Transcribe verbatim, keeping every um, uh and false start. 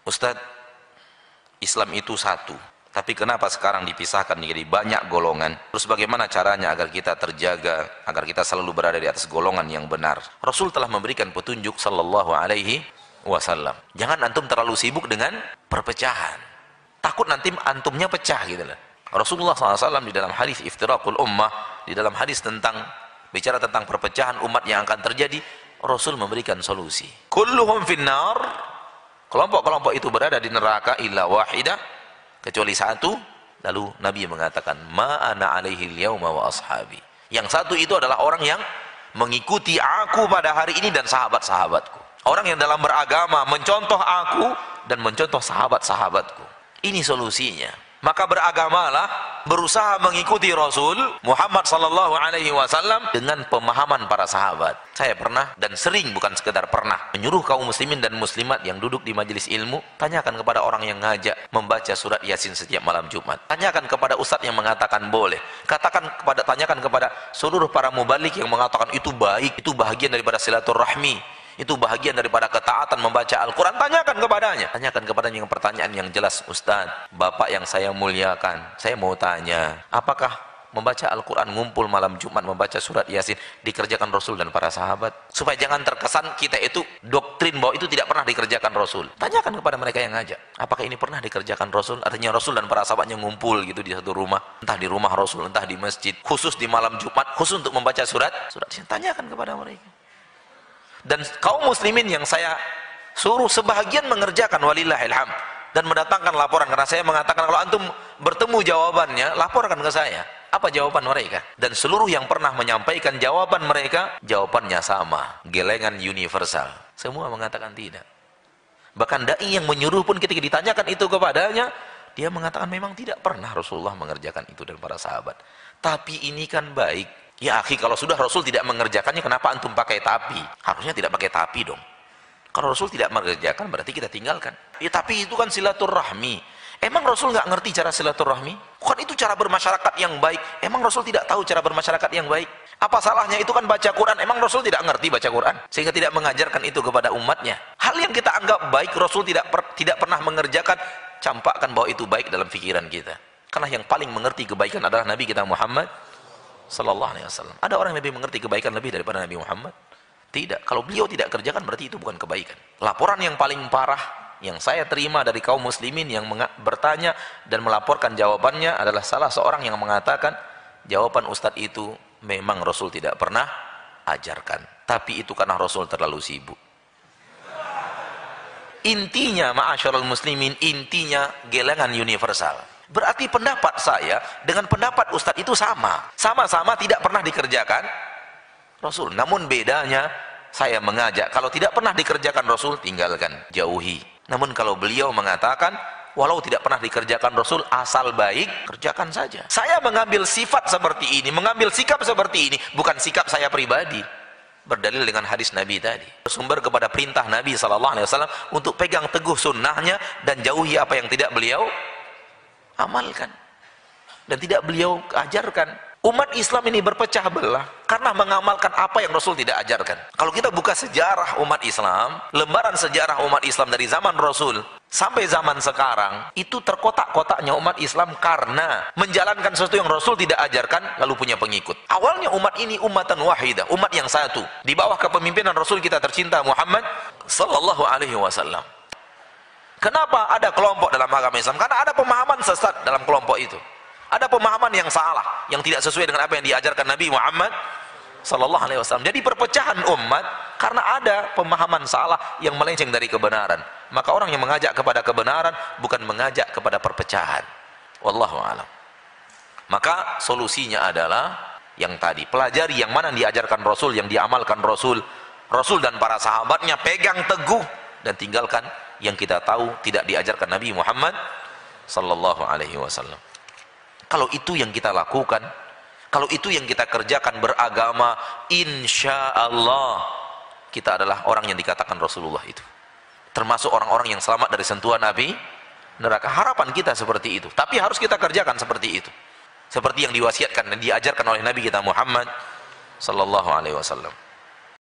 Ustadz, Islam itu satu, tapi kenapa sekarang dipisahkan menjadi banyak golongan? Terus bagaimana caranya agar kita terjaga, agar kita selalu berada di atas golongan yang benar? Rasul telah memberikan petunjuk sallallahu alaihi wasallam. Jangan antum terlalu sibuk dengan perpecahan. Takut nanti antumnya pecah gitu lah. Rasulullah shallallahu alaihi wasallam di dalam hadis iftiraqul ummah, di dalam hadis tentang bicara tentang perpecahan umat yang akan terjadi, Rasul memberikan solusi. Kulluhum finnar, kelompok-kelompok itu berada di neraka illa wahidah, kecuali satu. Lalu Nabi mengatakan, ma ana alaihi al-yauma wa ashabi. Yang satu itu adalah orang yang mengikuti aku pada hari ini dan sahabat-sahabatku. Orang yang dalam beragama mencontoh aku dan mencontoh sahabat-sahabatku. Ini solusinya. Maka beragamalah, berusaha mengikuti Rasul Muhammad sallallahu alaihi wasallam dengan pemahaman para sahabat. Saya pernah dan sering, bukan sekedar pernah, menyuruh kaum muslimin dan muslimat yang duduk di majelis ilmu, tanyakan kepada orang yang ngajak membaca surat Yasin setiap malam Jumat. Tanyakan kepada ustadz yang mengatakan boleh. Katakan kepada tanyakan kepada seluruh para mubalik yang mengatakan itu baik, itu bahagian daripada silaturahmi, itu bahagian daripada ketaatan membaca Al-Quran. Tanyakan kepadanya. Tanyakan kepadanya yang pertanyaan yang jelas. Ustaz, Bapak yang saya muliakan, saya mau tanya, apakah membaca Al-Quran, ngumpul malam Jumat membaca surat Yasin dikerjakan Rasul dan para sahabat? Supaya jangan terkesan kita itu doktrin bahwa itu tidak pernah dikerjakan Rasul. Tanyakan kepada mereka yang ngajak, apakah ini pernah dikerjakan Rasul? Artinya Rasul dan para sahabatnya ngumpul gitu di satu rumah, entah di rumah Rasul, entah di masjid, khusus di malam Jumat, khusus untuk membaca surat surat Yasin. Tanyakan kepada mereka. Dan kaum muslimin yang saya suruh sebahagian mengerjakan walillahilham dan mendatangkan laporan, karena saya mengatakan kalau antum bertemu jawabannya laporkan ke saya apa jawaban mereka. Dan seluruh yang pernah menyampaikan jawaban mereka, jawabannya sama, gelengan universal, semua mengatakan tidak. Bahkan dai yang menyuruh pun ketika ditanyakan itu kepadanya, dia mengatakan memang tidak pernah Rasulullah mengerjakan itu dan para sahabat. Tapi ini kan baik. Ya akhi, kalau sudah Rasul tidak mengerjakannya, kenapa antum pakai tapi? Harusnya tidak pakai tapi dong. Kalau Rasul tidak mengerjakan, berarti kita tinggalkan. Ya tapi itu kan silaturahmi. Emang Rasul nggak ngerti cara silaturahmi? Bukan itu cara bermasyarakat yang baik. Emang Rasul tidak tahu cara bermasyarakat yang baik? Apa salahnya itu kan baca Quran? Emang Rasul tidak ngerti baca Quran? Sehingga tidak mengajarkan itu kepada umatnya. Hal yang kita anggap baik, Rasul tidak per, tidak pernah mengerjakan, campakkan bahwa itu baik dalam pikiran kita. Karena yang paling mengerti kebaikan adalah Nabi kita Muhammad sallallahu alaihi wasallam. Ada orang yang lebih mengerti kebaikan lebih daripada Nabi Muhammad? Tidak. Kalau beliau tidak kerjakan, berarti itu bukan kebaikan. Laporan yang paling parah yang saya terima dari kaum muslimin yang bertanya dan melaporkan jawabannya adalah salah seorang yang mengatakan jawaban ustadz itu memang Rasul tidak pernah ajarkan, tapi itu karena Rasul terlalu sibuk. Intinya ma'asyiral muslimin, intinya gelengan universal. Berarti pendapat saya dengan pendapat ustadz itu sama. Sama-sama tidak pernah dikerjakan Rasul. Namun bedanya, saya mengajak, kalau tidak pernah dikerjakan Rasul, tinggalkan, jauhi. Namun kalau beliau mengatakan, walau tidak pernah dikerjakan Rasul, asal baik, kerjakan saja. Saya mengambil sifat seperti ini, mengambil sikap seperti ini, bukan sikap saya pribadi. Berdalil dengan hadis Nabi tadi. Bersumber kepada perintah Nabi sallallahu alaihi wasallam untuk pegang teguh sunnahnya dan jauhi apa yang tidak beliau amalkan dan tidak beliau ajarkan. Umat Islam ini berpecah belah karena mengamalkan apa yang Rasul tidak ajarkan. Kalau kita buka sejarah umat Islam, lembaran sejarah umat Islam dari zaman Rasul sampai zaman sekarang, itu terkotak-kotaknya umat Islam karena menjalankan sesuatu yang Rasul tidak ajarkan lalu punya pengikut. Awalnya umat ini umatan wahidah, umat yang satu di bawah kepemimpinan Rasul kita tercinta Muhammad sallallahu alaihi wasallam. Kenapa ada kelompok dalam agama Islam? Karena ada pemahaman sesat dalam kelompok itu. Ada pemahaman yang salah, yang tidak sesuai dengan apa yang diajarkan Nabi Muhammad sallallahu alaihi wasallam. Jadi perpecahan umat karena ada pemahaman salah yang melenceng dari kebenaran. Maka orang yang mengajak kepada kebenaran bukan mengajak kepada perpecahan. Wallahu a'lam. Maka solusinya adalah yang tadi, pelajari yang mana yang diajarkan Rasul, yang diamalkan Rasul, Rasul dan para sahabatnya, pegang teguh dan tinggalkan yang kita tahu tidak diajarkan Nabi Muhammad sallallahu alaihi wasallam. Kalau itu yang kita lakukan, kalau itu yang kita kerjakan beragama, insya Allah kita adalah orang yang dikatakan Rasulullah itu. Termasuk orang-orang yang selamat dari sentuhan Nabi neraka. Harapan kita seperti itu. Tapi harus kita kerjakan seperti itu. Seperti yang diwasiatkan dan diajarkan oleh Nabi kita Muhammad sallallahu alaihi wasallam.